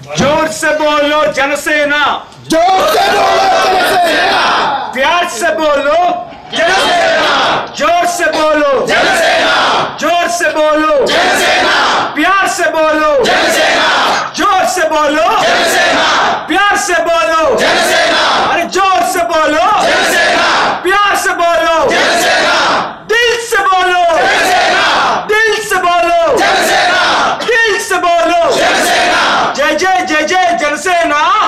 जोर से बोलो जनसेना, जोर से बोलो जनसेना, प्यार से बोलो जनसेना, जोर से बोलो जनसेना, जोर से बोलो जनसेना, प्यार से बोलो जनसेना, जोर से बोलो जनसेना, प्यार से बोलो जनसेना, अरे जोर से बोलो जनसेना, प्यार से बोलो जनसेना, दिल से बोलो जनसेना, दिल से बोलो जनसेना, दिल से बोलो जनसेना, जय जय जय जय जनसेना।